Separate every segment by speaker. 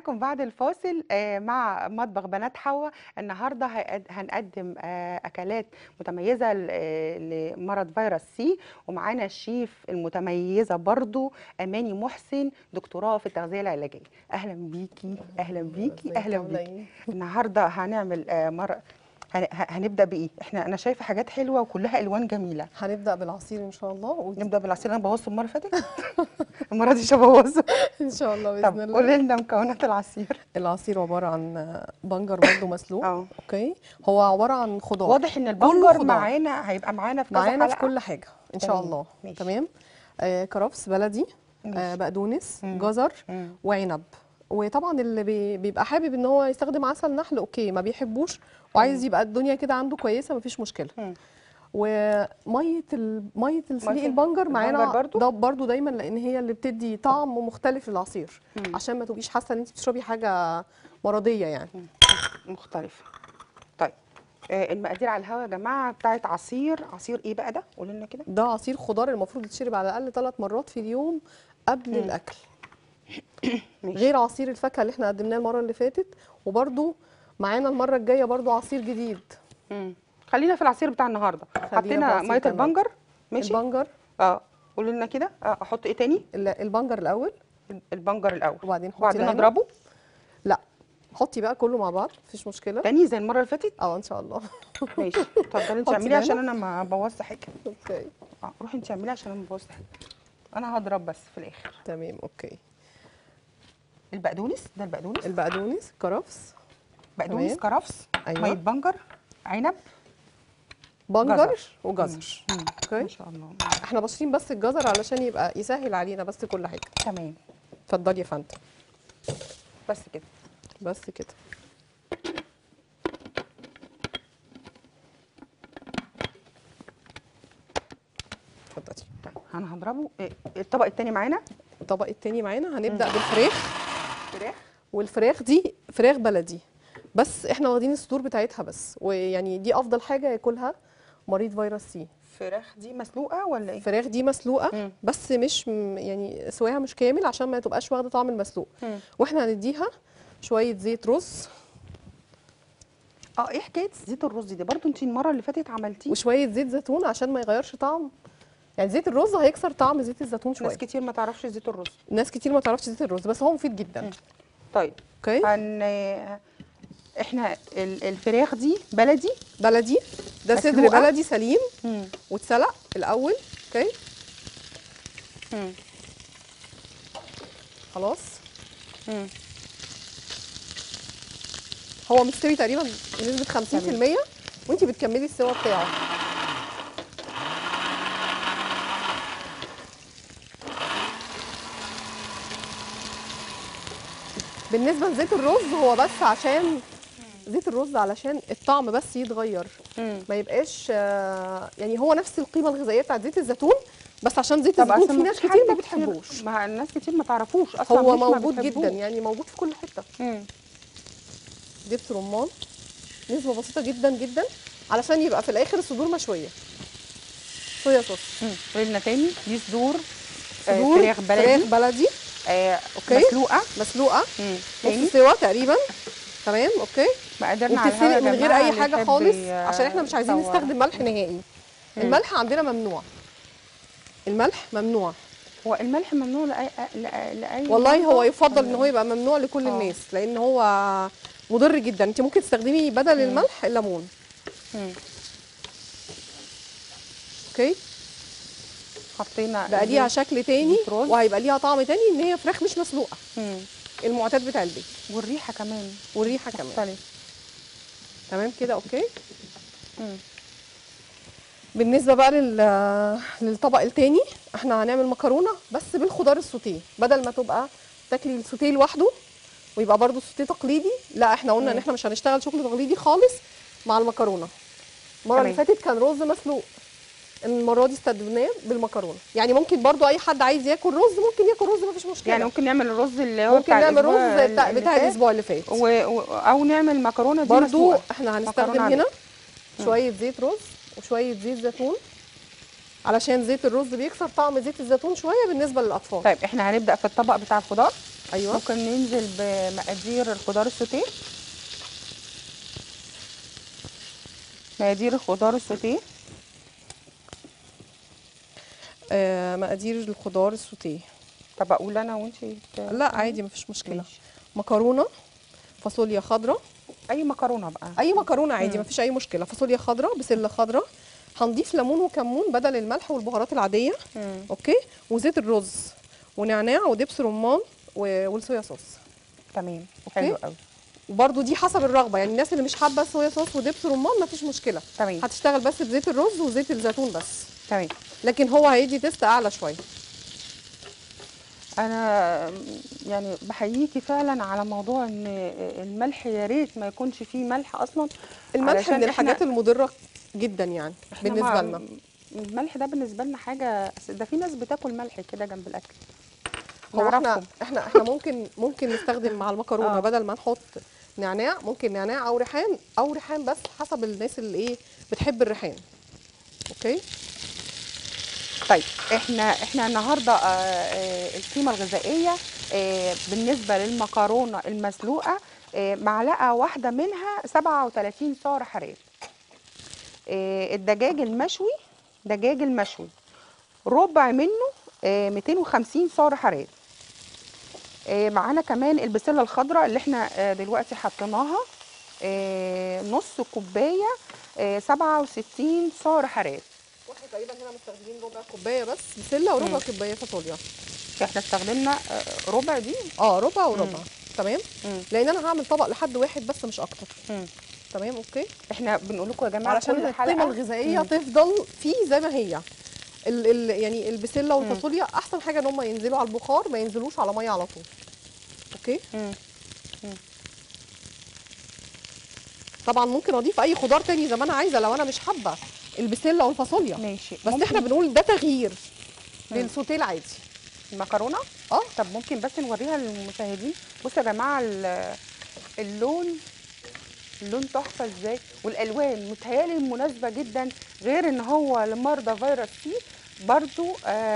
Speaker 1: لكم بعد الفاصل مع مطبخ بنات حوا. النهارده هنقدم اكلات متميزه لمرض فيروس سي، ومعانا الشيف المتميزه برضو اماني محسن، دكتوراه في التغذيه العلاجيه. اهلا بيكي اهلا بيكي
Speaker 2: ازيك
Speaker 1: اهلا
Speaker 2: عاملة
Speaker 1: بيكي.
Speaker 2: ايه؟
Speaker 1: النهارده هنعمل هنبدا بايه؟ احنا شايفه حاجات حلوه وكلها الوان جميله.
Speaker 2: هنبدأ بالعصير ان شاء الله
Speaker 1: نبدا بالعصير. انا بوظته المره اللي فاتت المره دي مش هبوظه.
Speaker 2: ان شاء الله
Speaker 1: طب
Speaker 2: بإذن الله.
Speaker 1: قولي لنا مكونات العصير.
Speaker 2: العصير عبارة عن بنجر برضو مسلوق.
Speaker 1: اه
Speaker 2: اوكي، هو عبارة عن خضار.
Speaker 1: واضح ان
Speaker 2: كله
Speaker 1: البنجر
Speaker 2: خضار
Speaker 1: هيبقى معانا في كذا
Speaker 2: معانا في
Speaker 1: حلقة.
Speaker 2: كل حاجة ان شاء
Speaker 1: تمام
Speaker 2: الله.
Speaker 1: ماشي.
Speaker 2: تمام. كرفس بلدي،
Speaker 1: ماشي.
Speaker 2: بقدونس،
Speaker 1: مم.
Speaker 2: جزر،
Speaker 1: مم.
Speaker 2: وعنب. وطبعا اللي بيبقى حابب ان هو يستخدم عسل نحل اوكي، ما بيحبوش وعايز
Speaker 1: تمام.
Speaker 2: يبقى الدنيا كده عنده كويسة مفيش مشكلة.
Speaker 1: مم.
Speaker 2: ميه السليق
Speaker 1: مثلا
Speaker 2: البنجر
Speaker 1: البنجر
Speaker 2: معانا
Speaker 1: برضو.
Speaker 2: ده برضو دايما، لان هي اللي بتدي طعم مختلف للعصير،
Speaker 1: مم.
Speaker 2: عشان ما تبقيش حاسه ان انت بتشربي حاجه مرضيه يعني.
Speaker 1: مم. مختلفة. طيب المقادير على الهوا يا جماعة بتاعت عصير ايه بقى ده؟ قولي لنا كده.
Speaker 2: ده عصير خضار المفروض يتشرب على الاقل 3 مرات في اليوم قبل
Speaker 1: مم.
Speaker 2: الاكل،
Speaker 1: ماشي.
Speaker 2: غير عصير الفاكهه اللي احنا قدمناه المره اللي فاتت. وبرضو معانا المره الجايه برضو عصير جديد.
Speaker 1: مم. خلينا في العصير بتاع النهارده.
Speaker 2: خلينا في
Speaker 1: حطينا
Speaker 2: العصير
Speaker 1: مية
Speaker 2: بتاع النهارده.
Speaker 1: البنجر. ماشي.
Speaker 2: البنجر.
Speaker 1: قولي لنا كده. احط ايه تاني؟
Speaker 2: البنجر الاول،
Speaker 1: البنجر الاول
Speaker 2: وبعدين حطي
Speaker 1: وبعدين
Speaker 2: العنب.
Speaker 1: اضربه
Speaker 2: لا، حطي بقى كله مع بعض مفيش مشكله.
Speaker 1: تاني زي المرة اللي فاتت.
Speaker 2: ان شاء الله.
Speaker 1: ماشي. اتفضلي انت
Speaker 2: حطي
Speaker 1: اعملي عشان
Speaker 2: العنب.
Speaker 1: انا ما بوظت حاجة.
Speaker 2: اوكي
Speaker 1: روحي انت اعملي عشان انا ما بوظت حاجة. انا هضرب بس في الاخر.
Speaker 2: تمام. اوكي،
Speaker 1: البقدونس ده البقدونس.
Speaker 2: البقدونس، كرفس،
Speaker 1: بقدونس،
Speaker 2: تمام.
Speaker 1: كرفس،
Speaker 2: أيوة.
Speaker 1: ميه بنجر، عنب،
Speaker 2: بنجر
Speaker 1: جزر.
Speaker 2: وجزر.
Speaker 1: ما
Speaker 2: اوكي،
Speaker 1: شاء الله.
Speaker 2: احنا باشرين بس الجزر علشان يبقى يسهل علينا بس كل حاجه.
Speaker 1: تمام.
Speaker 2: اتفضلي يا فندم.
Speaker 1: بس كده.
Speaker 2: بس كده. اتفضلي.
Speaker 1: انا هضربه. الطبق التاني معانا
Speaker 2: الطبق التاني معانا هنبدا بالفراخ.
Speaker 1: فراخ.
Speaker 2: والفراخ دي فراخ بلدي، بس احنا واخدين الصدور بتاعتها بس، ويعني دي افضل حاجه ياكلها مريض فيروس سي.
Speaker 1: فراخ دي مسلوقه ولا ايه؟
Speaker 2: الفراخ دي مسلوقه
Speaker 1: مم.
Speaker 2: بس مش يعني سواها مش كامل عشان ما تبقاش واخده طعم المسلوق. واحنا هنديها شويه زيت رز،
Speaker 1: ايه حكايه زيت الرز دي برضو انت المره اللي فاتت عملتيه.
Speaker 2: وشويه زيت زيتون عشان ما يغيرش طعم، يعني زيت الرز هيكسر طعم زيت الزيتون شويه.
Speaker 1: ناس كتير ما تعرفش زيت الرز.
Speaker 2: ناس كتير ما تعرفش زيت الرز بس هو مفيد جدا.
Speaker 1: طيب
Speaker 2: اوكي.
Speaker 1: احنا الفراخ دي بلدي.
Speaker 2: بلدي، ده صدر
Speaker 1: مسلوقة؟
Speaker 2: بلدي سليم
Speaker 1: مم.
Speaker 2: واتسلق الاول. اوكي
Speaker 1: مم.
Speaker 2: خلاص.
Speaker 1: مم.
Speaker 2: هو مستوي تقريبا بنسبه 50% وانتي بتكملي السوا بتاعه. بالنسبه لزيت الرز هو بس عشان زيت الرز علشان الطعم بس يتغير، ما يبقاش يعني هو نفس القيمه الغذائيه بتاعت زيت الزيتون، بس عشان زيت
Speaker 1: طب
Speaker 2: الزيتون
Speaker 1: أصل
Speaker 2: في
Speaker 1: ما
Speaker 2: ناس
Speaker 1: فيش
Speaker 2: كتير ما
Speaker 1: حد
Speaker 2: بتحبوش.
Speaker 1: ما الناس كتير ما تعرفوش اصلا.
Speaker 2: هو
Speaker 1: مش ما
Speaker 2: موجود جدا،
Speaker 1: بتحبوش.
Speaker 2: يعني موجود في كل حته.
Speaker 1: مم.
Speaker 2: دبس رمان نسبه بسيطه جدا جدا علشان يبقى في الاخر الصدور مشويه. صويا صوص.
Speaker 1: قولي لنا تاني. دي صدور
Speaker 2: صدور
Speaker 1: فراخ بلدي.
Speaker 2: فراخ بلدي. اوكي.
Speaker 1: مسلوقه.
Speaker 2: مسلوقه
Speaker 1: تاني
Speaker 2: نص سوا تقريبا. تمام. اوكي.
Speaker 1: مقاديرنا على الهوا
Speaker 2: وبتتسلق
Speaker 1: يا
Speaker 2: من غير
Speaker 1: جماعة،
Speaker 2: اي
Speaker 1: اللي
Speaker 2: حاجه
Speaker 1: يحب
Speaker 2: خالص عشان احنا مش عايزين
Speaker 1: يصور.
Speaker 2: نستخدم ملح نهائي. الملح عندنا ممنوع. الملح ممنوع.
Speaker 1: هو الملح ممنوع لأي
Speaker 2: والله
Speaker 1: مرضى
Speaker 2: هو يفضل
Speaker 1: ولا
Speaker 2: ان هو يبقى ممنوع لكل الناس، لان هو مضر جدا. انت ممكن تستخدمي بدل الملح الليمون. اوكي.
Speaker 1: حطينا
Speaker 2: بقى ليها شكل تاني
Speaker 1: زيت رز.
Speaker 2: وهيبقى ليها طعم تاني ان هي فراخ مش مسلوقه. المعتاد بتاع البيت.
Speaker 1: والريحه كمان.
Speaker 2: والريحه كمان.
Speaker 1: مختلف.
Speaker 2: تمام كده. اوكي. بالنسبه بقى للطبق التاني احنا هنعمل مكرونه بس بالخضار السوتيه، بدل ما تبقى تاكلي السوتيه لوحده ويبقى برده السوتيه تقليدي. لا، احنا قلنا ان احنا مش هنشتغل شغل تقليدي خالص مع المكرونه. المره اللي فاتت كان رز مسلوق، المره دي استبدلناه بالمكرونه. يعني ممكن برضو اي حد عايز ياكل رز ممكن ياكل رز مفيش مشكله.
Speaker 1: يعني ممكن نعمل الرز اللي هو
Speaker 2: ممكن نعمل رز بتاع الاسبوع اللي فات
Speaker 1: او نعمل مكرونه دي
Speaker 2: برضو
Speaker 1: مسلوقه.
Speaker 2: احنا هنستخدم هنا شويه زيت رز وشويه زيت زيتون. علشان زيت الرز بيكسر طعم زيت الزيتون شويه بالنسبه للاطفال.
Speaker 1: طيب احنا هنبدا في الطبق بتاع الخضار.
Speaker 2: ايوه.
Speaker 1: ممكن ننزل بمقادير الخضار السوتيه. مقادير الخضار السوتيه.
Speaker 2: مقادير الخضار السوتيه.
Speaker 1: طب اقول انا وانتي
Speaker 2: لا عادي مفيش مشكله.
Speaker 1: ماشي.
Speaker 2: مكرونه، فاصوليا خضراء،
Speaker 1: اي مكرونه بقى.
Speaker 2: اي مكرونه عادي مفيش اي مشكله، فاصوليا خضراء، بسله خضراء، هنضيف ليمون وكمون بدل الملح والبهارات العاديه. اوكي. وزيت الرز ونعناع ودبس رمان والصويا صوص.
Speaker 1: تمام.
Speaker 2: أوكي.
Speaker 1: حلو قوي.
Speaker 2: وبرده دي حسب الرغبه، يعني الناس اللي مش حابه صويا صوص ودبس رمان مفيش مشكله.
Speaker 1: تمام.
Speaker 2: هتشتغل بس بزيت الرز وزيت الزيتون بس.
Speaker 1: تمام.
Speaker 2: لكن هو هيدي تيست اعلى شويه.
Speaker 1: انا يعني بحييكي فعلا على موضوع ان الملح يا ريت ما يكونش فيه ملح اصلا.
Speaker 2: الملح
Speaker 1: علشان
Speaker 2: من الحاجات المضره جدا يعني بالنسبه لنا.
Speaker 1: الملح ده بالنسبه لنا حاجه، ده في ناس بتاكل ملح كده جنب الاكل.
Speaker 2: هو
Speaker 1: نعرفهم.
Speaker 2: احنا ممكن نستخدم مع المكرونه بدل ما نحط نعناع، ممكن نعناع او ريحان بس حسب الناس اللي ايه بتحب الريحان. اوكي.
Speaker 1: طيب احنا النهارده القيمه الغذائيه بالنسبه للمكرونه المسلوقه معلقه واحده منها 37 سعر حراري. الدجاج المشوي ربع منه 250 سعر حراري. معانا كمان البسله الخضراء اللي احنا دلوقتي حطيناها نص كوبايه 67 سعر حراري.
Speaker 2: واحنا تقريبا هنا مستخدمين ربع كوبايه بس بسله وربع كوبايه فاصوليا.
Speaker 1: احنا استخدمنا ربع دي.
Speaker 2: ربع وربع. تمام. لان انا هعمل طبق لحد واحد بس مش اكتر. تمام. اوكي.
Speaker 1: احنا بنقول لكم يا جماعه
Speaker 2: علشان القيمه الغذائيه تفضل فيه زي ما هي. يعني البسله والفاصوليا احسن حاجه ان هم ينزلوا على البخار، ما ينزلوش على ميه على طول. اوكي. طبعا ممكن اضيف اي خضار تاني زي ما انا عايزه لو انا مش حابه البسله والفاصوليا.
Speaker 1: ماشي.
Speaker 2: بس احنا بنقول ده تغيير للسوتيه العادي.
Speaker 1: المكرونه طب ممكن بس نوريها للمشاهدين. بصوا يا جماعه اللون تحفه ازاي، والالوان متهيالي مناسبه جدا، غير ان هو لمرضى فيروس سي برضو.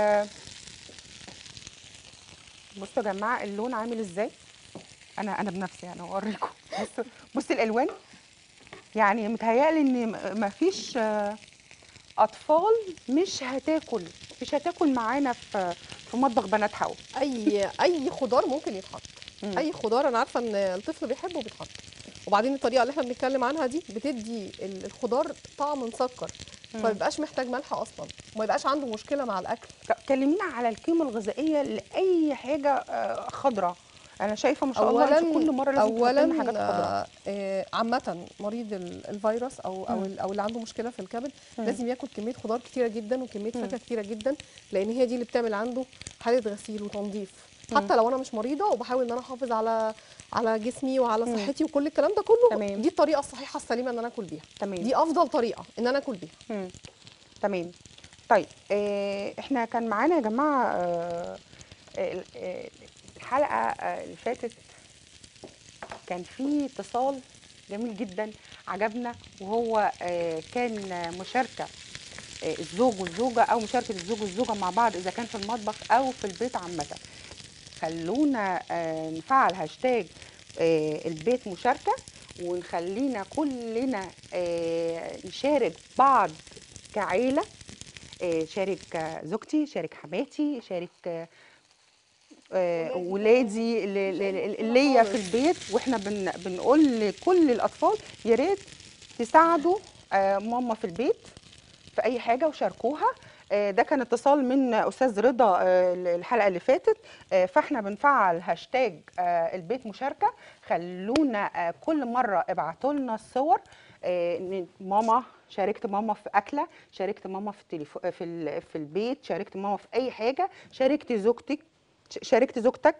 Speaker 1: بصوا يا جماعه اللون عامل ازاي. انا بنفسي انا اوريكم. بصوا الالوان، يعني متهيالي ان مفيش اطفال مش هتاكل معانا في مطبخ بنات حوا.
Speaker 2: اي خضار ممكن يتحط. اي خضار انا عارفه ان الطفل بيحبه بيتحط. وبعدين الطريقه اللي احنا بنتكلم عنها دي بتدي الخضار طعم مسكر، فما يبقاش محتاج ملح اصلا وما يبقاش عنده مشكله مع الاكل.
Speaker 1: كلمينا على القيمه الغذائيه لاي حاجه خضراء. انا شايفه ما شاء الله انت كل مره لازم تحطي لنا حاجات خضراء.
Speaker 2: عامه مريض الفيروس او اللي عنده مشكله في الكبد لازم ياكل كميه خضار كتيره جدا وكميه فاكهه كتيره جدا، لان هي دي اللي بتعمل عنده حاله غسيل وتنظيف. حتى لو انا مش مريضه وبحاول ان انا احافظ على جسمي وعلى صحتي وكل الكلام ده كله.
Speaker 1: تمام.
Speaker 2: دي الطريقه الصحيحه السليمه ان انا اكل بيها.
Speaker 1: تمام.
Speaker 2: دي افضل طريقه ان انا اكل بيها.
Speaker 1: تمام. طيب احنا كان معانا يا جماعه الحلقه اللي فاتت كان في اتصال جميل جدا عجبنا، وهو كان مشاركه الزوج والزوجه، او مشاركه الزوج والزوجه مع بعض اذا كان في المطبخ او في البيت عامه. خلونا نفعل هاشتاج البيت مشاركه، ونخلينا كلنا نشارك بعض كعيله. شارك زوجتي، شارك حماتي، شارك ولادي اللي ليا في البيت. واحنا بنقول لكل الاطفال يا ريت تساعدوا ماما في البيت في اي حاجه وشاركوها. ده كان اتصال من استاذ رضا الحلقه اللي فاتت. فاحنا بنفعل هاشتاج البيت مشاركه. خلونا كل مره ابعتوا لنا الصور. ماما شاركت ماما في اكله، شاركت ماما في التليفون في البيت، شاركت ماما في اي حاجه، شاركت زوجتك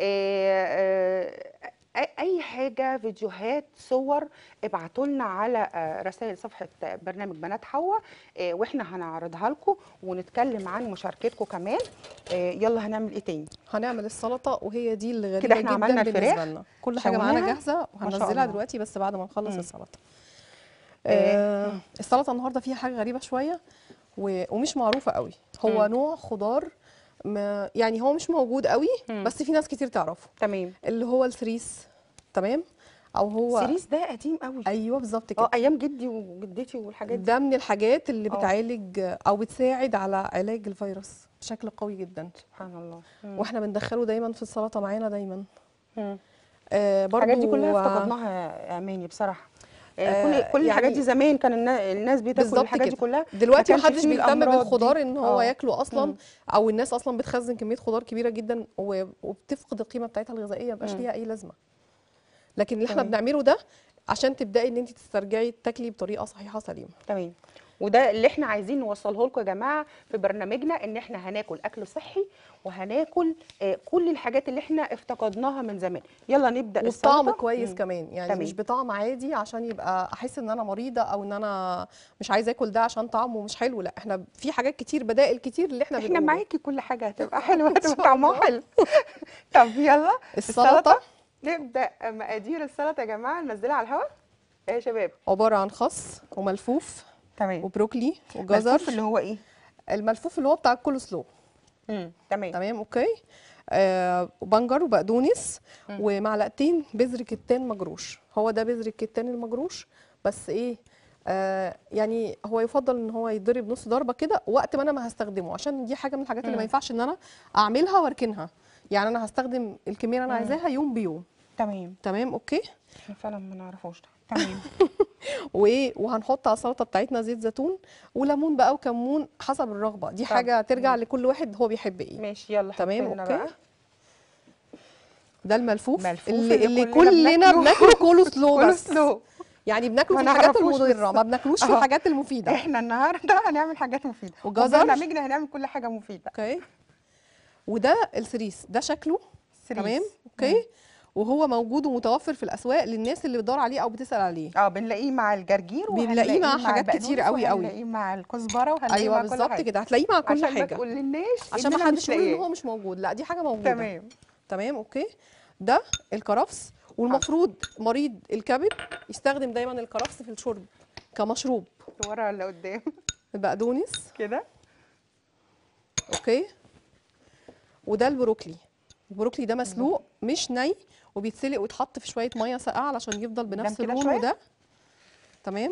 Speaker 1: اي حاجه، فيديوهات، صور، ابعتوا لنا على رسائل صفحه برنامج بنات حوا، واحنا هنعرضها لكم ونتكلم عن مشاركتكم كمان. يلا هنعمل ايه تاني؟
Speaker 2: هنعمل السلطه، وهي دي اللي
Speaker 1: كده
Speaker 2: غريبه
Speaker 1: احنا
Speaker 2: جدا
Speaker 1: عملنا
Speaker 2: بالنسبه
Speaker 1: الفراخ،
Speaker 2: لنا. كل حاجه معانا جاهزه وهننزلها دلوقتي بس بعد ما نخلص السلطه. السلطه النهارده فيها حاجه غريبه شويه، ومش معروفه قوي. هو نوع خضار يعني هو مش موجود قوي، بس في ناس كتير تعرفه.
Speaker 1: تمام.
Speaker 2: اللي هو السريس. تمام. او هو
Speaker 1: السيريس ده قديم قوي.
Speaker 2: ايوه بالظبط كده.
Speaker 1: ايام جدي وجدتي والحاجات دي.
Speaker 2: ده من الحاجات اللي
Speaker 1: اه.
Speaker 2: بتعالج او بتساعد على علاج الفيروس بشكل قوي جدا.
Speaker 1: سبحان الله.
Speaker 2: واحنا بندخله دايما في السلطه معانا دايما.
Speaker 1: الحاجات دي
Speaker 2: برضو
Speaker 1: كلها افتقدناها يا اماني بصراحه. كل الحاجات دي
Speaker 2: يعني
Speaker 1: زمان كان الناس بتاكل
Speaker 2: بالظبط
Speaker 1: الحاجات دي
Speaker 2: كده.
Speaker 1: كلها.
Speaker 2: دلوقتي
Speaker 1: ما كانش
Speaker 2: محدش
Speaker 1: فيه
Speaker 2: بيهتم
Speaker 1: الامراض
Speaker 2: بالخضار
Speaker 1: دي.
Speaker 2: ان هو
Speaker 1: اه.
Speaker 2: ياكله اصلا، او الناس اصلا بتخزن كميه خضار كبيره جدا وبتفقد القيمه بتاعتها الغذائيه، مبقاش ليها اي لازمه. لكن اللي احنا
Speaker 1: تمام.
Speaker 2: بنعمله ده عشان تبداي ان انت تسترجعي تاكلي بطريقه صحيحه سليمه.
Speaker 1: تمام. وده اللي احنا عايزين نوصله لكم يا جماعه في برنامجنا، ان احنا هناكل اكل صحي وهناكل كل الحاجات اللي احنا افتقدناها من زمان. يلا نبدا
Speaker 2: وبطعم
Speaker 1: السلطه.
Speaker 2: كويس كمان، يعني
Speaker 1: تمام.
Speaker 2: مش بطعم عادي عشان يبقى احس ان انا مريضه او ان انا مش عايزه اكل ده عشان طعمه مش حلو. لا، احنا في حاجات كتير، بدائل كتير اللي احنا
Speaker 1: احنا
Speaker 2: بنقوله.
Speaker 1: معاكي، كل حاجه هتبقى حلوه،
Speaker 2: ان
Speaker 1: هتبقى
Speaker 2: شاء
Speaker 1: طعمها
Speaker 2: الله.
Speaker 1: حلو. طب يلا
Speaker 2: السلطه
Speaker 1: نبدا مقادير السلطه يا جماعه، ننزلها على الهواء. يا شباب.
Speaker 2: عباره عن خس وملفوف
Speaker 1: تمام.
Speaker 2: وبروكلي وجزر.
Speaker 1: ملفوف اللي هو ايه؟
Speaker 2: الملفوف اللي هو بتاع الكول سلو.
Speaker 1: تمام.
Speaker 2: تمام اوكي. وبنجر وبقدونس ومعلقتين بذر كتان مجروش. هو ده بذر الكتان المجروش، بس ايه يعني هو يفضل ان هو يتضرب نص ضربه كده وقت ما انا ما هستخدمه، عشان دي حاجه من الحاجات اللي ما ينفعش ان انا اعملها واركنها. يعني انا هستخدم الكميه اللي انا عايزاها يوم بيوم.
Speaker 1: تمام.
Speaker 2: تمام اوكي.
Speaker 1: احنا فعلا ما نعرفوش ده. تمام.
Speaker 2: وهنحط على السلطه بتاعتنا زيت زيتون وليمون بقى وكمون حسب الرغبه، دي حاجه ترجع
Speaker 1: ماشي.
Speaker 2: لكل واحد هو بيحب ايه.
Speaker 1: ماشي يلا حط
Speaker 2: تمام
Speaker 1: لنا
Speaker 2: اوكي.
Speaker 1: بقى.
Speaker 2: ده الملفوف
Speaker 1: ملفوف
Speaker 2: اللي كلنا بناكله كول سلو
Speaker 1: كول
Speaker 2: بس.
Speaker 1: سلو.
Speaker 2: يعني بناكله
Speaker 1: ما
Speaker 2: في الحاجات
Speaker 1: نعرفوش
Speaker 2: المضره،
Speaker 1: بس.
Speaker 2: ما بناكلوش في الحاجات المفيده.
Speaker 1: احنا النهارده هنعمل حاجات مفيده،
Speaker 2: وجزر.
Speaker 1: وبرنامجنا هنعمل كل حاجه مفيده.
Speaker 2: اوكي. وده السريس، ده شكله.
Speaker 1: سريس.
Speaker 2: تمام اوكي. وهو موجود ومتوفر في الاسواق للناس اللي بتدور عليه او بتسال عليه.
Speaker 1: بنلاقيه مع الجرجير،
Speaker 2: بنلاقيه مع حاجات
Speaker 1: البقدونس،
Speaker 2: كتير قوي قوي.
Speaker 1: وهنلاقيه مع الكزبره، وهنلاقيه
Speaker 2: ايوه
Speaker 1: مع كل
Speaker 2: بالظبط
Speaker 1: حاجه.
Speaker 2: كده، هتلاقيه مع كل
Speaker 1: عشان ما
Speaker 2: حاجه.
Speaker 1: تقولناش
Speaker 2: عشان ما
Speaker 1: إننا
Speaker 2: حدش
Speaker 1: مش
Speaker 2: يقول ان
Speaker 1: لاقياه.
Speaker 2: هو مش موجود، لا دي حاجه موجوده.
Speaker 1: تمام.
Speaker 2: تمام اوكي. ده الكرفس، والمفروض مريض الكبد يستخدم دايما الكرفس في الشرب كمشروب.
Speaker 1: ورا ولا قدام؟
Speaker 2: البقدونس
Speaker 1: كده.
Speaker 2: اوكي. وده البروكلي. البروكلي ده مسلوق مش ني، وبيتسلق ويتحط في شويه ميه ساقعه علشان يفضل بنفس
Speaker 1: كده
Speaker 2: لونه
Speaker 1: شوية؟
Speaker 2: ده. تمام.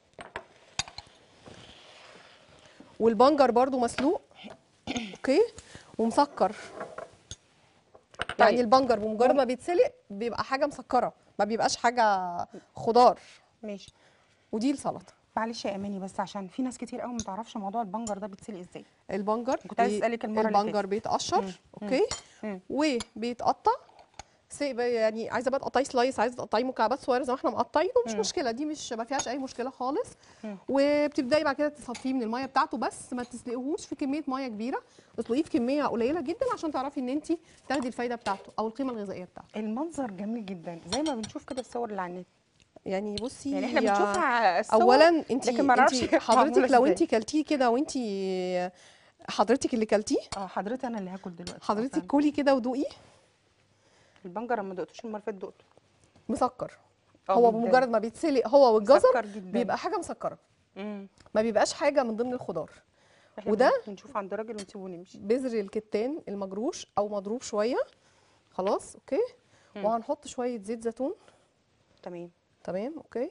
Speaker 2: والبنجر برضو مسلوق. اوكي. ومسكر. يعني البنجر بمجرد ما بيتسلق بيبقى حاجه مسكره، ما بيبقاش حاجه خضار.
Speaker 1: ماشي.
Speaker 2: ودي السلطه.
Speaker 1: معلش يا اماني، بس عشان في ناس كتير قوي ما تعرفش موضوع البنجر ده بيتسلق ازاي.
Speaker 2: البنجر
Speaker 1: كنت عايزه اسالك المره اللي
Speaker 2: البنجر
Speaker 1: فاتت.
Speaker 2: بيتقشر. اوكي. وبيتقطع يعني عايزه بقى تقطعي سلايس، عايزه تقطعيه مكعبات صغيره زي ما احنا مقطعينه، مش مشكله، دي مش ما فيهاش اي مشكله خالص. وبتبداي بعد كده تصفيه من الميه بتاعته، بس ما تسلقيهوش في كميه ميه كبيره، اسلقيه في كميه قليله جدا عشان تعرفي ان انت تاخدي الفايده بتاعته او القيمه الغذائيه بتاعته.
Speaker 1: المنظر جميل جدا زي ما بنشوف كده الصور اللي على النت.
Speaker 2: يعني بصي،
Speaker 1: يعني احنا بنشوفها الصور،
Speaker 2: اولا انت
Speaker 1: لكن ما نعرفش
Speaker 2: حضرتك
Speaker 1: معمولة
Speaker 2: لو
Speaker 1: إزاي.
Speaker 2: انت كلتيه كده وانت حضرتك اللي كلتيه،
Speaker 1: حضرتك انا اللي هاكل دلوقتي.
Speaker 2: حضرتك كلي كده ودوقي.
Speaker 1: البنجر ما دقتوش المره اللي فاتت، دقته
Speaker 2: مسكر. هو
Speaker 1: جداً.
Speaker 2: بمجرد ما بيتسلق هو والجزر
Speaker 1: مسكر جداً.
Speaker 2: بيبقى حاجه مسكره، ما بيبقاش حاجه من ضمن الخضار.
Speaker 1: احنا
Speaker 2: وده
Speaker 1: بنشوف عند راجل ونسيبه نمشي.
Speaker 2: بذر الكتان المجروش او مضروب شويه. خلاص اوكي. وهنحط شويه زيت زيتون.
Speaker 1: تمام.
Speaker 2: تمام اوكي.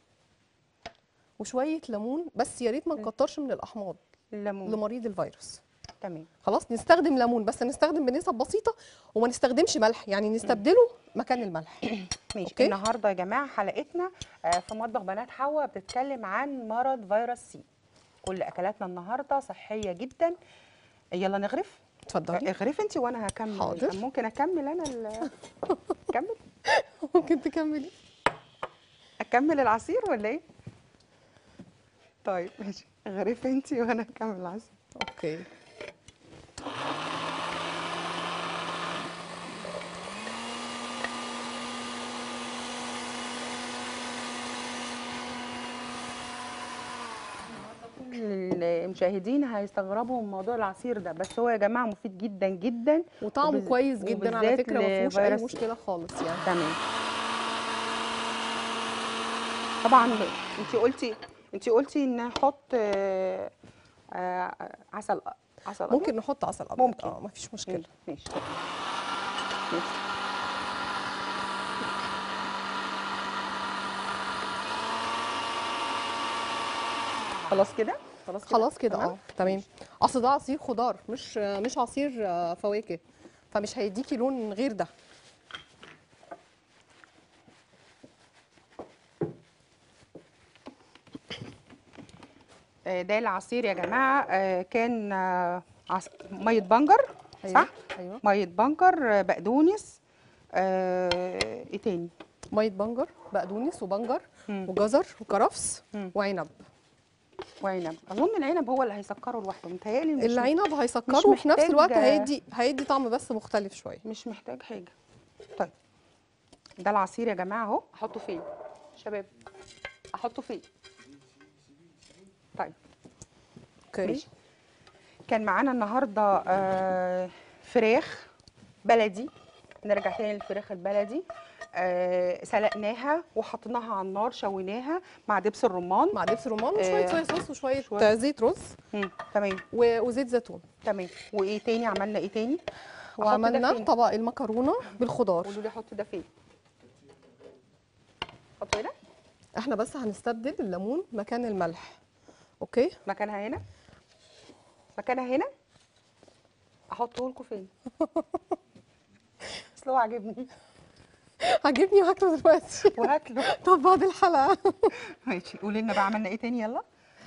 Speaker 2: وشويه ليمون، بس يا ريت ما نكترش من الاحماض
Speaker 1: الليمون.
Speaker 2: لمريض الفيروس.
Speaker 1: تمام.
Speaker 2: خلاص نستخدم ليمون، بس نستخدم بنسب بسيطه، وما نستخدمش ملح، يعني نستبدله مكان الملح.
Speaker 1: ماشي.
Speaker 2: أوكي؟
Speaker 1: النهارده يا جماعه حلقتنا في مطبخ بنات حواء بتتكلم عن مرض فيروس سي. كل اكلاتنا النهارده صحيه جدا. يلا نغرف.
Speaker 2: اتفضلي.
Speaker 1: اغرف انت وانا هكمل.
Speaker 2: حاضر.
Speaker 1: ممكن اكمل انا اكمل.
Speaker 2: ممكن تكملي.
Speaker 1: اكمل العصير ولا ايه؟ طيب ماشي، اغرفي انت وانا هكمل العصير.
Speaker 2: اوكي.
Speaker 1: المشاهدين هيستغربوا من موضوع العصير ده، بس هو يا جماعه مفيد جدا جدا،
Speaker 2: وطعمه كويس جدا على
Speaker 1: وبالذات
Speaker 2: فكره، ما فيهوش اي
Speaker 1: لفيروس
Speaker 2: مشكله خالص يعني.
Speaker 1: تمام. طبعا انت قلتي ان نحط عسل ابيض.
Speaker 2: ممكن نحط عسل ابيض،
Speaker 1: ممكن.
Speaker 2: مفيش مشكله.
Speaker 1: ماشي. ماشي. خلاص كده.
Speaker 2: خلاص كده
Speaker 1: تمام.
Speaker 2: تمام. اصل ده عصير خضار، مش عصير فواكه، فمش هيديكي لون غير ده.
Speaker 1: ده العصير يا جماعه، كان ميه بنجر.
Speaker 2: ايوه
Speaker 1: صح.
Speaker 2: ايوه.
Speaker 1: ميه بنجر، بقدونس، ايه تاني؟
Speaker 2: ميه بنجر، بقدونس وبنجر
Speaker 1: مم.
Speaker 2: وجزر وكرفس
Speaker 1: مم.
Speaker 2: وعنب.
Speaker 1: وعنب. اظن العنب هو اللي هيسكره لوحده، متهيألي مش
Speaker 2: العنب
Speaker 1: مش
Speaker 2: هيسكره وفي نفس
Speaker 1: محتاج
Speaker 2: الوقت هيدي طعم بس مختلف شويه.
Speaker 1: مش محتاج حاجه. طيب، ده العصير يا جماعه اهو. احطه فين شباب؟ احطه فين؟ طيب
Speaker 2: اوكي.
Speaker 1: ماشي. كان معانا النهارده فراخ بلدي. نرجع تاني للفراخ البلدي. سلقناها وحطيناها على النار، شويناها مع دبس الرمان.
Speaker 2: مع دبس رمان وشويه صويا صوص وشويه زيت رز
Speaker 1: تمام.
Speaker 2: وزيت زيتون.
Speaker 1: تمام. وايه تاني؟ عملنا ايه تاني؟ احط ده
Speaker 2: وعملنا
Speaker 1: فين؟
Speaker 2: طبق المكرونه بالخضار.
Speaker 1: قولوا لي احط ده فين؟ احطه هنا؟
Speaker 2: احنا بس هنستبدل الليمون مكان الملح. اوكي.
Speaker 1: مكانها هنا؟ مكانها هنا؟ احطه لكم فين؟ اصل هو عاجبني.
Speaker 2: عجبني وهاكله دلوقتي.
Speaker 1: وهاكله.
Speaker 2: طب بعد الحلقه.
Speaker 1: ماشي. قولي لنا بقى عملنا ايه تاني، يلا.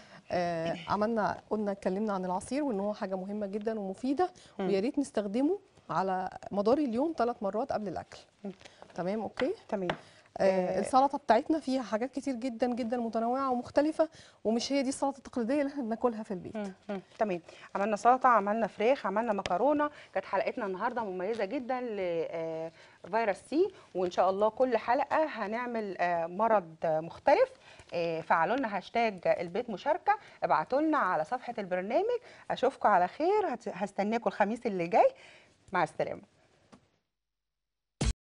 Speaker 2: قلنا اتكلمنا عن العصير وان هو حاجه مهمه جدا ومفيده، ويا ريت نستخدمه على مدار اليوم 3 مرات قبل الاكل. تمام اوكي.
Speaker 1: تمام.
Speaker 2: السلطه بتاعتنا فيها حاجات كتير جدا جدا متنوعه ومختلفه، ومش هي دي السلطه التقليديه اللي احنا بناكلها في البيت.
Speaker 1: تمام. عملنا سلطه، عملنا فراخ، عملنا مكرونه. كانت حلقتنا النهارده مميزه جدا لفيروس سي، وان شاء الله كل حلقه هنعمل مرض مختلف. فعلوا لنا هاشتاج البيت مشاركه، ابعتوا لنا على صفحه البرنامج. اشوفكم على خير. هستناكم الخميس اللي جاي. مع السلامه.